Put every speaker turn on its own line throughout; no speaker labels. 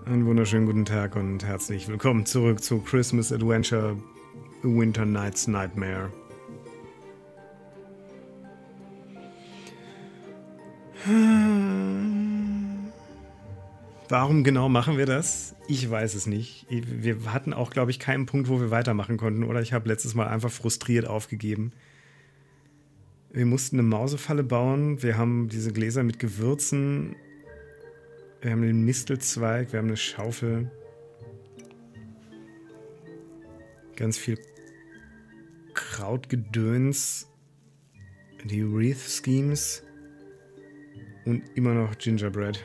Einen wunderschönen guten Tag und herzlich willkommen zurück zu Christmas Adventure A Winter Night's Nightmare. Warum genau machen wir das? Ich weiß es nicht. Wir hatten auch, glaube ich, keinen Punkt, wo wir weitermachen konnten, oder? Ich habe letztes Mal einfach frustriert aufgegeben. Wir mussten eine Mausefalle bauen. Wir haben diese Gläser mit Gewürzen. Wir haben den Mistelzweig. Wir haben eine Schaufel. Ganz viel Krautgedöns. Die Wreath Schemes. Und immer noch Gingerbread.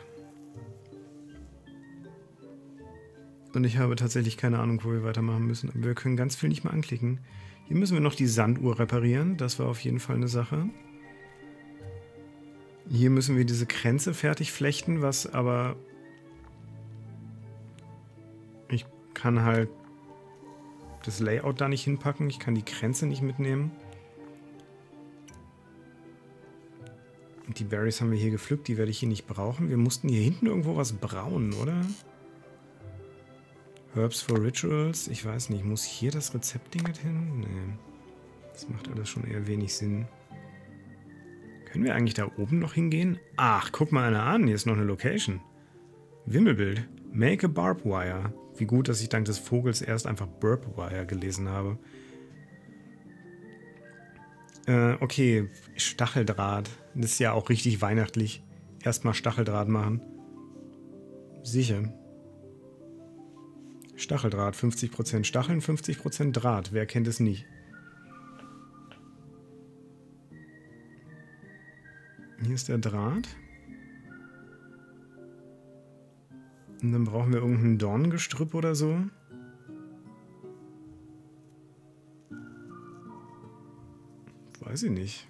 Und ich habe tatsächlich keine Ahnung, wo wir weitermachen müssen. Aber wir können ganz viel nicht mehr anklicken. Hier müssen wir noch die Sanduhr reparieren. Das war auf jeden Fall eine Sache. Hier müssen wir diese Kränze fertig flechten, was aber... Ich kann halt das Layout da nicht hinpacken. Ich kann die Kränze nicht mitnehmen. Und die Berries haben wir hier gepflückt. Die werde ich hier nicht brauchen. Wir mussten hier hinten irgendwo was brauen, oder? Herbs for Rituals. Ich weiß nicht. Muss hier das Rezeptding hin? Nee. Das macht alles schon eher wenig Sinn. Können wir eigentlich da oben noch hingehen? Ach, guck mal einer an. Hier ist noch eine Location. Wimmelbild. Make a Barbed Wire. Wie gut, dass ich dank des Vogels erst einfach Burp Wire gelesen habe. Okay. Stacheldraht. Das ist ja auch richtig weihnachtlich. Erstmal Stacheldraht machen. Sicher. Stacheldraht. 50% Stacheln, 50% Draht. Wer kennt es nicht? Hier ist der Draht. Und dann brauchen wir irgendein Dornengestrüpp oder so. Weiß ich nicht.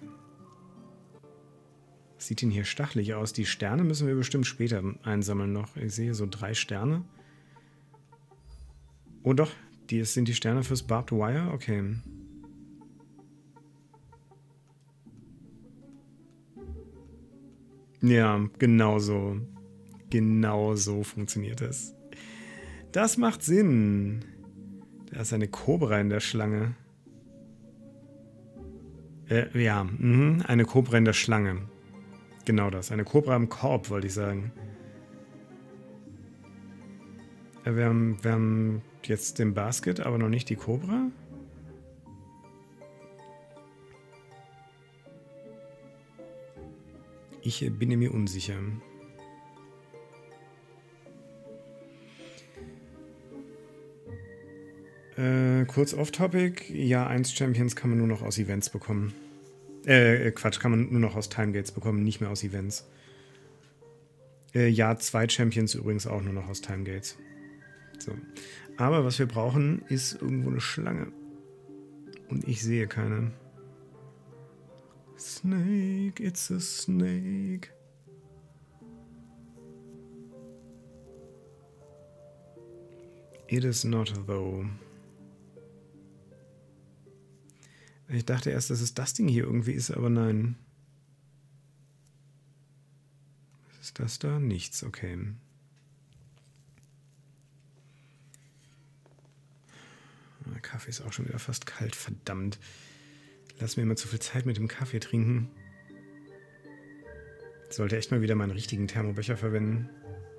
Was sieht denn hier stachelig aus? Die Sterne müssen wir bestimmt später einsammeln noch. Ich sehe so 3 Sterne. Oh doch, das sind die Sterne fürs Barbed Wire? Okay. Ja, genau so. Genau so funktioniert es. Das macht Sinn. Da ist eine Kobra in der Schlange. Ja, eine Kobra in der Schlange. Genau das. Eine Kobra im Korb, wollte ich sagen. Wir haben jetzt den Basket, aber noch nicht die Kobra. Ich bin mir unsicher. Kurz off-topic. Ja, 1 Champions kann man nur noch aus Events bekommen. Quatsch, kann man nur noch aus Timegates bekommen, nicht mehr aus Events. Ja, 2 Champions übrigens auch nur noch aus Timegates. So. Aber was wir brauchen, ist irgendwo eine Schlange. Und ich sehe keine. Snake, it's a snake. It is not though. Ich dachte erst, dass es das Ding hier irgendwie ist, aber nein. Was ist das da? Nichts, okay. Der Kaffee ist auch schon wieder fast kalt, verdammt. Lass mir immer zu viel Zeit mit dem Kaffee trinken. Ich sollte echt mal wieder meinen richtigen Thermobecher verwenden.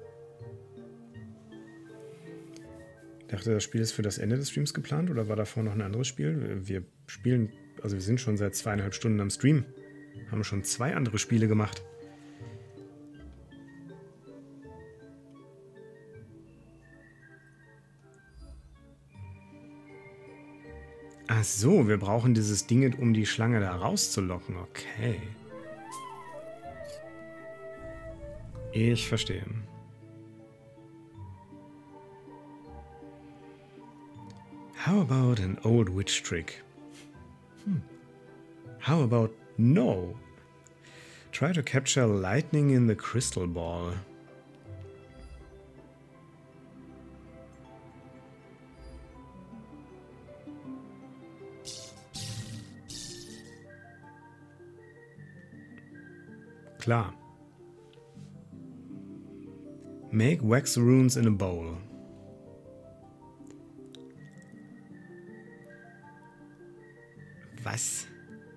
Ich dachte, das Spiel ist für das Ende des Streams geplant oder war davor noch ein anderes Spiel? Wir spielen, also wir sind schon seit 2,5 Stunden am Stream. Haben schon 2 andere Spiele gemacht. Ach so, wir brauchen dieses Ding, um die Schlange da rauszulocken. Okay. Ich verstehe. How about an old witch trick? How about no? Try to capture lightning in the crystal ball. Klar. Make wax runes in a bowl. Was?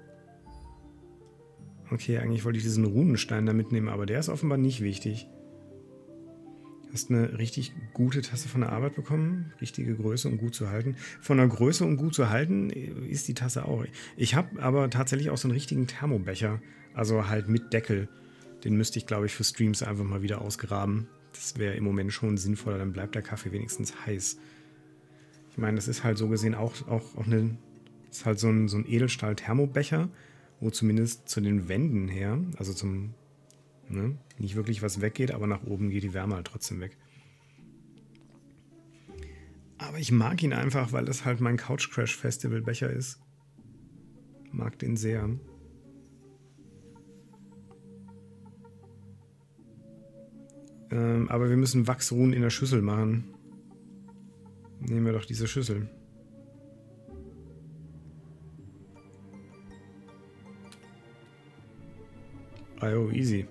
Okay, eigentlich wollte ich diesen Runenstein da mitnehmen, aber der ist offenbar nicht wichtig. Hast eine richtig gute Tasse von der Arbeit bekommen. Richtige Größe und gut zu halten. Von der Größe und gut zu halten ist die Tasse auch. Ich habe aber tatsächlich auch so einen richtigen Thermobecher. Also halt mit Deckel. Den müsste ich, glaube ich, für Streams einfach mal wieder ausgraben. Das wäre im Moment schon sinnvoller. Dann bleibt der Kaffee wenigstens heiß. Ich meine, das ist halt so gesehen auch eine... Das ist halt so ein Edelstahl-Thermobecher, wo zumindest zu den Wänden her, also zum... Ne, nicht wirklich was weggeht, aber nach oben geht die Wärme halt trotzdem weg. Aber ich mag ihn einfach, weil das halt mein Couch Crash Festival Becher ist. Mag den sehr. Aber wir müssen Wachsruhen in der Schüssel machen. Nehmen wir doch diese Schüssel. Oh, easy.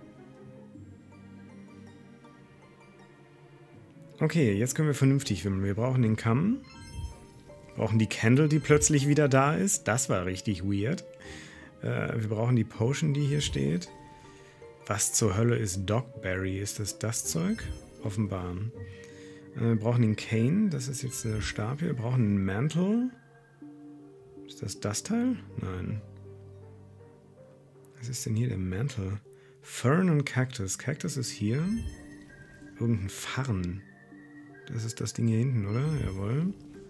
Okay, jetzt können wir vernünftig wimmeln. Wir brauchen den Kamm. Wir brauchen die Candle, die plötzlich wieder da ist. Das war richtig weird. Wir brauchen die Potion, die hier steht. Was zur Hölle ist Dogberry? Ist das Zeug? Offenbar. Wir brauchen den Cane. Das ist jetzt der Stab hier. Wir brauchen einen Mantle. Ist das Teil? Nein. Was ist denn hier der Mantle? Fern und Cactus. Cactus ist hier. Irgendein Farn. Das ist das Ding hier hinten, oder? Jawohl.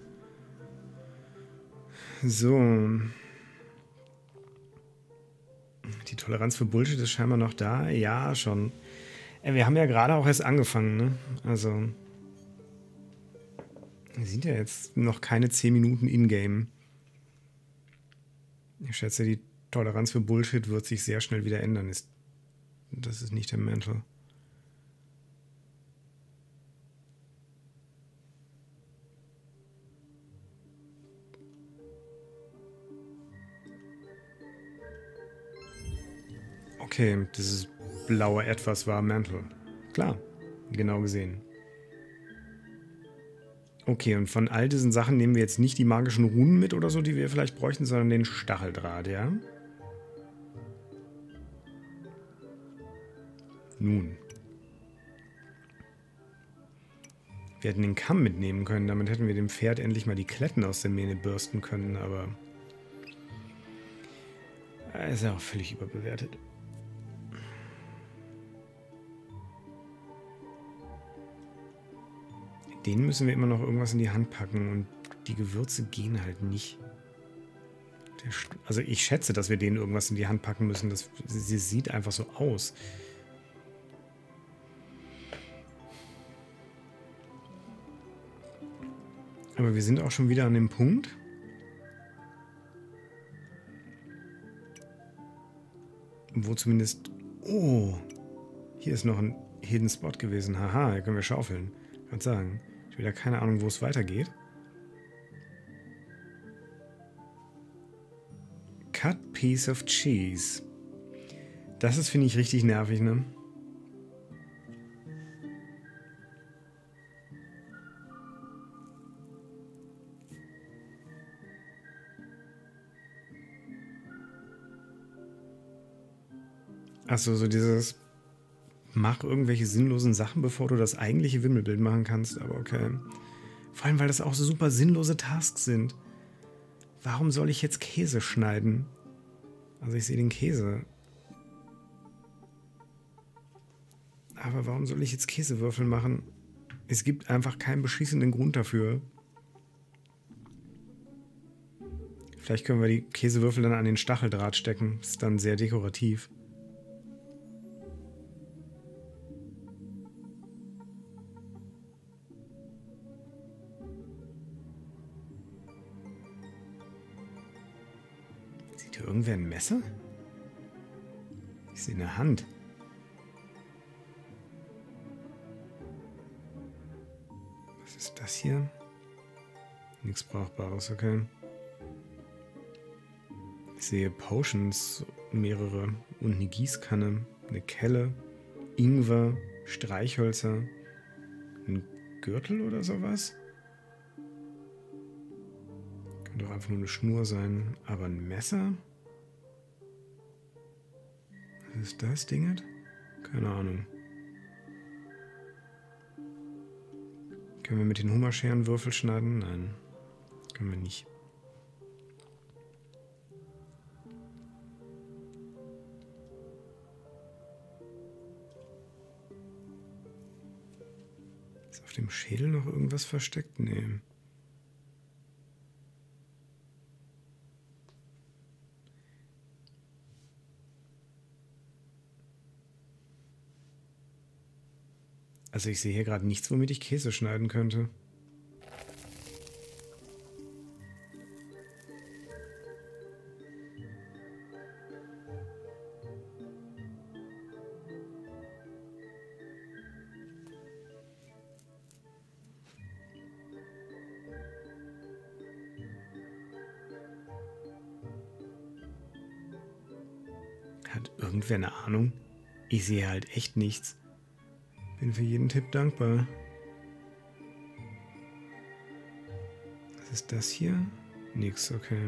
So. Die Toleranz für Bullshit ist scheinbar noch da. Ja, schon. Wir haben ja gerade auch erst angefangen, ne? Also. Wir sind ja jetzt noch keine 10 Minuten in-game. Ich schätze, die Toleranz für Bullshit wird sich sehr schnell wieder ändern. Das ist nicht der Mantle. Okay, dieses blaue Etwas war Mantle. Klar, genau gesehen. Okay, und von all diesen Sachen nehmen wir jetzt nicht die magischen Runen mit oder so, die wir vielleicht bräuchten, sondern den Stacheldraht, ja? Nun. Wir hätten den Kamm mitnehmen können, damit hätten wir dem Pferd endlich mal die Kletten aus der Mähne bürsten können, aber... ist ja auch völlig überbewertet. Den müssen wir immer noch irgendwas in die Hand packen und die Gewürze gehen halt nicht. Also ich schätze, dass wir denen irgendwas in die Hand packen müssen. Sie sieht einfach so aus. Aber wir sind auch schon wieder an dem Punkt. Wo zumindest... Oh, hier ist noch ein Hidden Spot gewesen. Haha, hier können wir schaufeln. Kann sagen. Ich habe wieder keine Ahnung, wo es weitergeht. Cut piece of cheese. Das ist, finde ich, richtig nervig, ne? Achso, so dieses... Mach irgendwelche sinnlosen Sachen, bevor du das eigentliche Wimmelbild machen kannst, aber okay. Vor allem, weil das auch so super sinnlose Tasks sind. Warum soll ich jetzt Käse schneiden? Also ich sehe den Käse. Aber warum soll ich jetzt Käsewürfel machen? Es gibt einfach keinen beschissenen Grund dafür. Vielleicht können wir die Käsewürfel dann an den Stacheldraht stecken. Das ist dann sehr dekorativ. Sieht hier irgendwer ein Messer? Ich sehe eine Hand. Was ist das hier? Nichts Brauchbares, okay. Ich sehe Potions, mehrere und eine Gießkanne, eine Kelle, Ingwer, Streichhölzer. Ein Gürtel oder sowas? Könnte doch einfach nur eine Schnur sein. Aber ein Messer? Was ist das Ding? Keine Ahnung. Können wir mit den Hummerscheren Würfel schneiden? Nein. Können wir nicht. Ist auf dem Schädel noch irgendwas versteckt? Nee. Also ich sehe hier gerade nichts, womit ich Käse schneiden könnte. Hat irgendwer eine Ahnung? Ich sehe halt echt nichts. Bin für jeden Tipp dankbar. Was ist das hier? Nix, okay.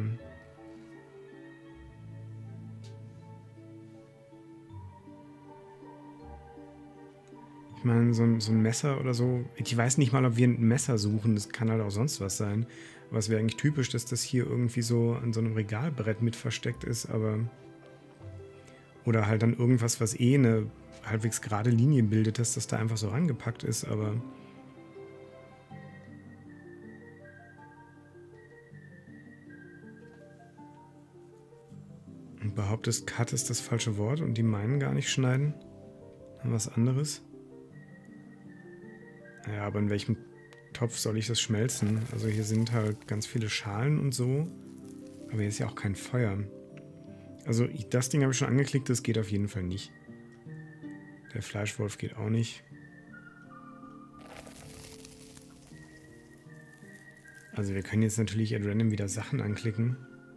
Ich meine, so ein Messer oder so. Ich weiß nicht mal, ob wir ein Messer suchen. Das kann halt auch sonst was sein. Aber es wäre eigentlich typisch, dass das hier irgendwie so an so einem Regalbrett mit versteckt ist, aber... Oder halt dann irgendwas, was eh eine halbwegs gerade Linie bildet, dass das da einfach so rangepackt ist, aber... Und behauptest, Cut ist das falsche Wort und die meinen gar nicht schneiden? Dann was anderes? Ja, aber in welchem Topf soll ich das schmelzen? Also hier sind halt ganz viele Schalen und so, aber hier ist ja auch kein Feuer. Also das Ding habe ich schon angeklickt, das geht auf jeden Fall nicht. Der Fleischwolf geht auch nicht. Also wir können jetzt natürlich at random wieder Sachen anklicken.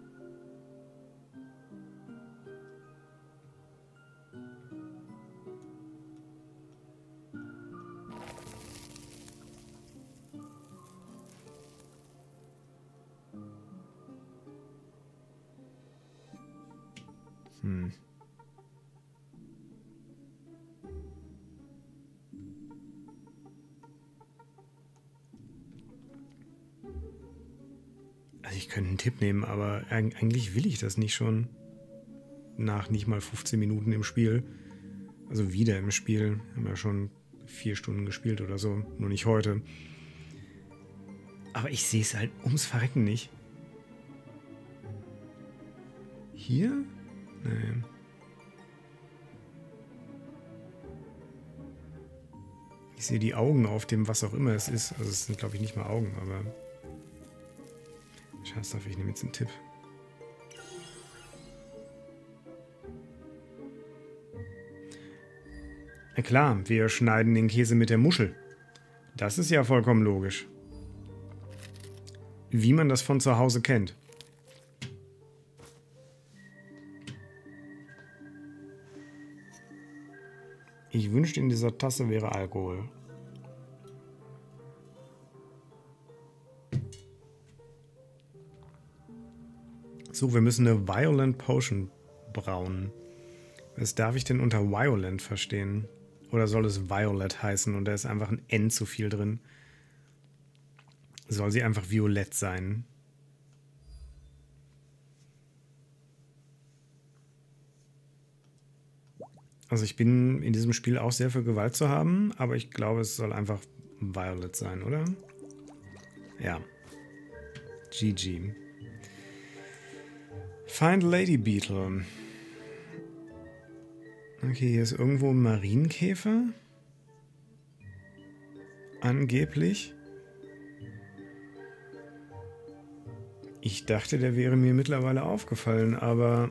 Also ich könnte einen Tipp nehmen, aber eigentlich will ich das nicht schon. Nach nicht mal 15 Minuten im Spiel. Also wieder im Spiel. Haben ja schon 4 Stunden gespielt oder so. Nur nicht heute. Aber ich sehe es halt ums Verrecken nicht. Hier? Nee. Ich sehe die Augen auf dem, was auch immer es ist. Also es sind, glaube ich, nicht mal Augen, aber... Scheiß drauf, ich nehme jetzt einen Tipp. Na klar, wir schneiden den Käse mit der Muschel. Das ist ja vollkommen logisch. Wie man das von zu Hause kennt. Ich wünschte, in dieser Tasse wäre Alkohol. So, wir müssen eine Violent Potion brauen. Was darf ich denn unter Violent verstehen? Oder soll es Violet heißen und da ist einfach ein N zu viel drin? Soll sie einfach violett sein? Also ich bin in diesem Spiel auch sehr für Gewalt zu haben, aber ich glaube, es soll einfach Violet sein, oder? Ja. GG. Find Lady Beetle. Okay, hier ist irgendwo ein Marienkäfer. Angeblich. Ich dachte, der wäre mir mittlerweile aufgefallen, aber...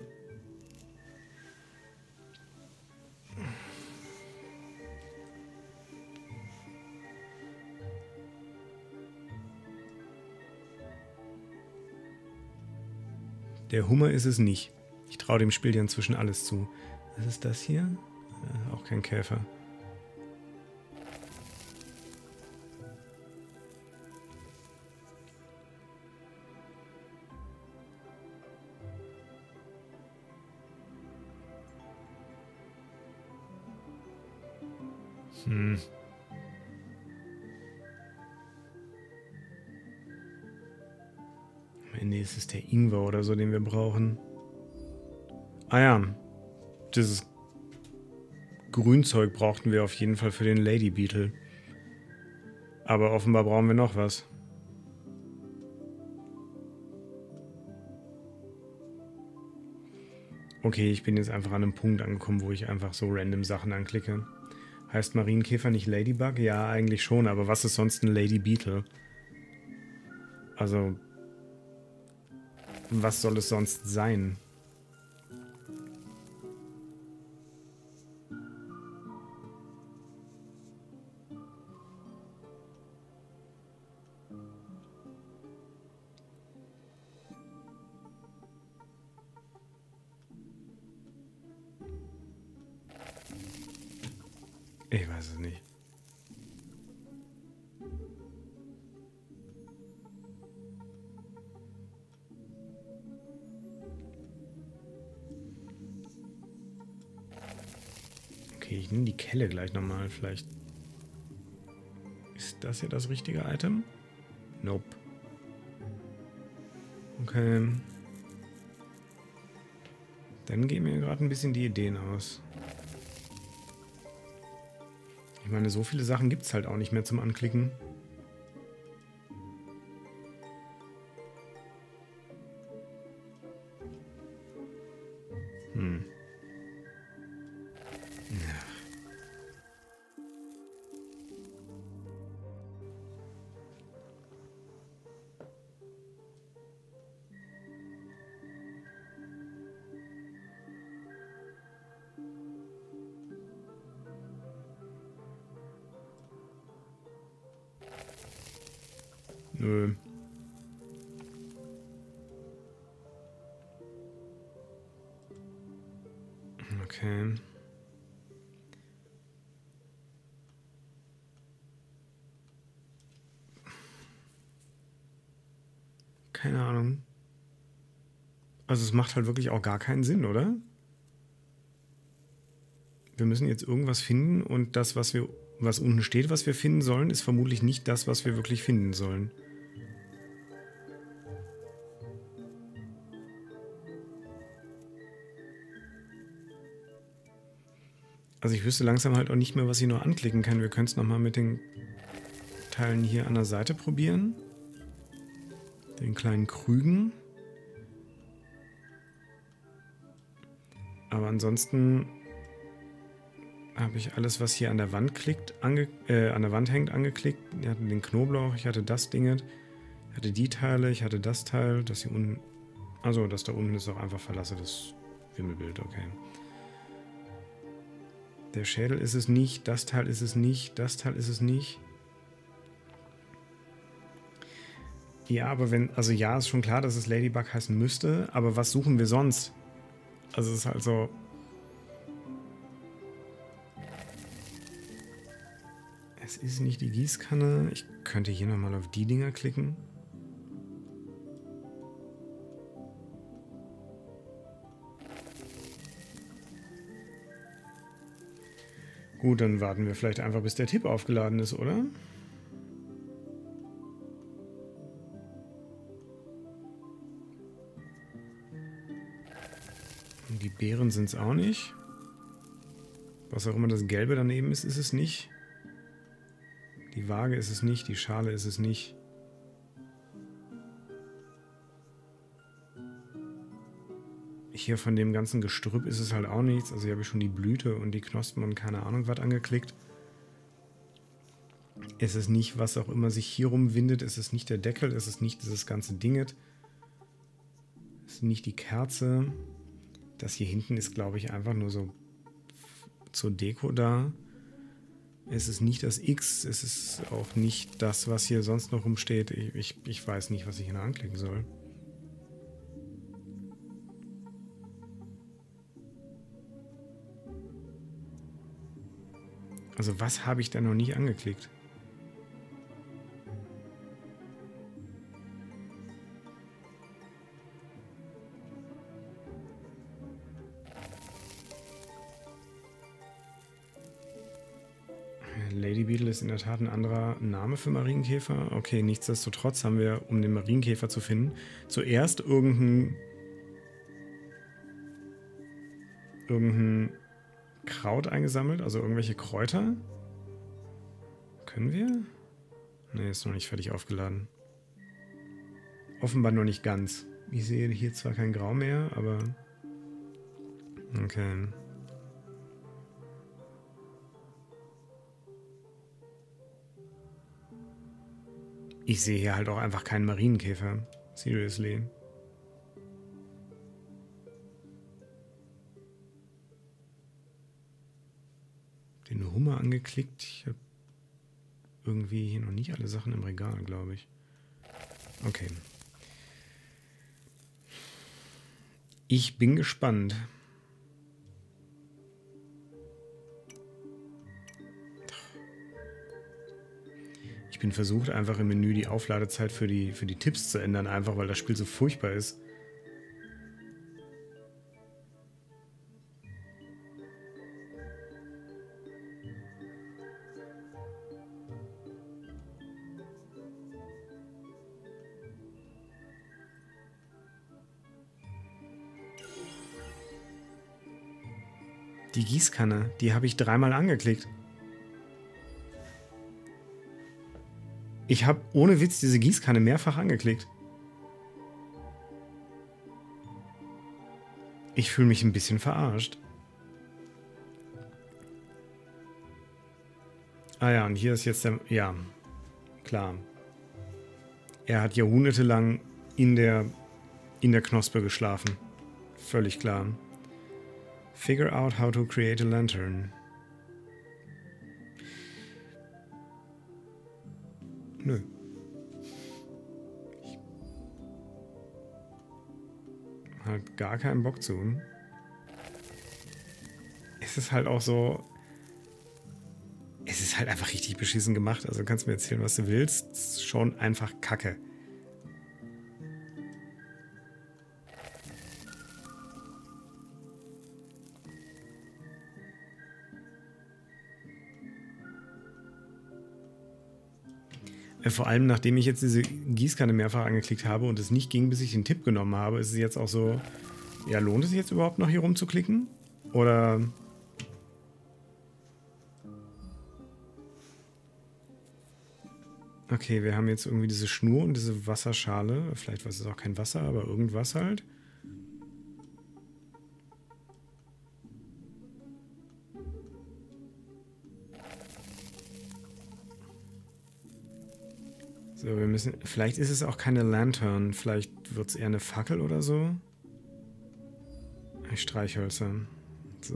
Der Hummer ist es nicht. Ich traue dem Spiel ja inzwischen alles zu. Was ist das hier? Auch kein Käfer. Hm. Am Ende ist es der Ingwer oder so, den wir brauchen. Ah ja, dieses Grünzeug brauchten wir auf jeden Fall für den Lady Beetle. Aber offenbar brauchen wir noch was. Okay, ich bin jetzt einfach an einem Punkt angekommen, wo ich einfach so random Sachen anklicke. Heißt Marienkäfer nicht Ladybug? Ja, eigentlich schon, aber was ist sonst ein Lady Beetle? Also, was soll es sonst sein? Ich weiß es nicht. Okay, ich nehme die Kelle gleich nochmal. Vielleicht ist das hier das richtige Item? Nope. Okay. Dann gehen mir gerade ein bisschen die Ideen aus. Ich meine, so viele Sachen gibt es halt auch nicht mehr zum Anklicken. Hm. Ja. Nö. Okay. Keine Ahnung. Also es macht halt wirklich auch gar keinen Sinn, oder? Wir müssen jetzt irgendwas finden und das, was unten steht, was wir finden sollen, ist vermutlich nicht das, was wir wirklich finden sollen. Also ich wüsste langsam halt auch nicht mehr, was ich noch anklicken kann. Wir können es nochmal mit den Teilen hier an der Seite probieren. Den kleinen Krügen. Aber ansonsten habe ich alles, was hier an der Wand an der Wand hängt, angeklickt. Ich hatte den Knoblauch, ich hatte das Ding, ich hatte die Teile, ich hatte das Teil, das hier unten. Also das da unten ist auch einfach verlassenes Wimmelbild, okay. Der Schädel ist es nicht, das Teil ist es nicht, das Teil ist es nicht. Ja, aber wenn, also ja, ist schon klar, dass es Ladybug heißen müsste, aber was suchen wir sonst? Also es ist halt so. Es ist nicht die Gießkanne. Ich könnte hier nochmal auf die Dinger klicken. Gut, dann warten wir vielleicht einfach, bis der Tipp aufgeladen ist, oder? Und die Beeren sind es auch nicht. Was auch immer das Gelbe daneben ist, ist es nicht. Die Waage ist es nicht, die Schale ist es nicht. Hier von dem ganzen Gestrüpp ist es halt auch nichts. Also hier habe ich schon die Blüte und die Knospen und keine Ahnung was angeklickt. Es ist nicht, was auch immer sich hier rumwindet. Es ist nicht der Deckel, es ist nicht dieses ganze Dinget. Es ist nicht die Kerze. Das hier hinten ist, glaube ich, einfach nur so zur Deko da. Es ist nicht das X, es ist auch nicht das, was hier sonst noch rumsteht. Ich weiß nicht, was ich hier noch anklicken soll. Also was habe ich da noch nicht angeklickt? Lady Beetle ist in der Tat ein anderer Name für Marienkäfer. Okay, nichtsdestotrotz haben wir, um den Marienkäfer zu finden, zuerst irgendein Kraut eingesammelt, also irgendwelche Kräuter. Können wir? Ne, ist noch nicht fertig aufgeladen. Offenbar noch nicht ganz. Ich sehe hier zwar kein Grau mehr, aber... Okay. Ich sehe hier halt auch einfach keinen Marienkäfer. Seriously. Den Hummer angeklickt. Ich habe irgendwie hier noch nicht alle Sachen im Regal, glaube ich. Okay. Ich bin gespannt. Ich bin versucht, einfach im Menü die Aufladezeit für die Tipps zu ändern, einfach weil das Spiel so furchtbar ist. Die Gießkanne, die habe ich 3-mal angeklickt. Ich habe ohne Witz diese Gießkanne mehrfach angeklickt. Ich fühle mich ein bisschen verarscht. Ah ja, und hier ist jetzt der... Ja, klar. Er hat jahrhundertelang in der Knospe geschlafen. Völlig klar. Figure out how to create a lantern. Nö. Ich halt gar keinen Bock zu. Es ist halt auch so... Es ist halt einfach richtig beschissen gemacht. Also kannst du mir erzählen, was du willst. Es ist schon einfach Kacke. Vor allem, nachdem ich jetzt diese Gießkanne mehrfach angeklickt habe und es nicht ging, bis ich den Tipp genommen habe, ist es jetzt auch so, ja, lohnt es sich jetzt überhaupt noch hier rumzuklicken? Oder... Okay, wir haben jetzt irgendwie diese Schnur und diese Wasserschale. Vielleicht war es auch kein Wasser, aber irgendwas halt. So, wir müssen... Vielleicht ist es auch keine Lantern. Vielleicht wird es eher eine Fackel oder so. Streichhölzer. So.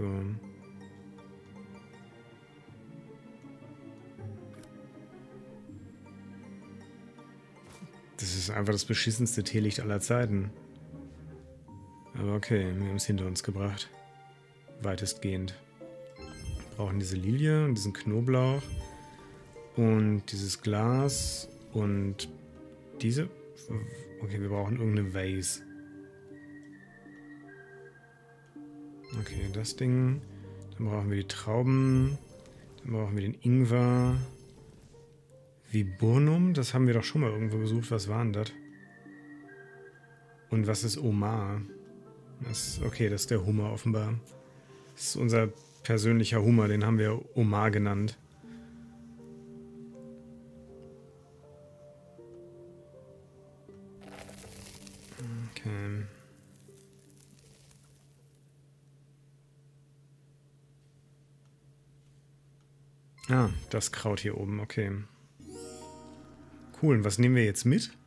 Das ist einfach das beschissenste Teelicht aller Zeiten. Aber okay, wir haben es hinter uns gebracht. Weitestgehend. Wir brauchen diese Lilie und diesen Knoblauch. Und dieses Glas. Und diese... Okay, wir brauchen irgendeine Vase. Okay, das Ding. Dann brauchen wir die Trauben. Dann brauchen wir den Ingwer. Viburnum, das haben wir doch schon mal irgendwo gesucht. Was war denn das? Und was ist Omar? Okay, das ist der Hummer offenbar. Das ist unser persönlicher Hummer, den haben wir Omar genannt. Okay. Ah, das Kraut hier oben, okay. Cool, und was nehmen wir jetzt mit?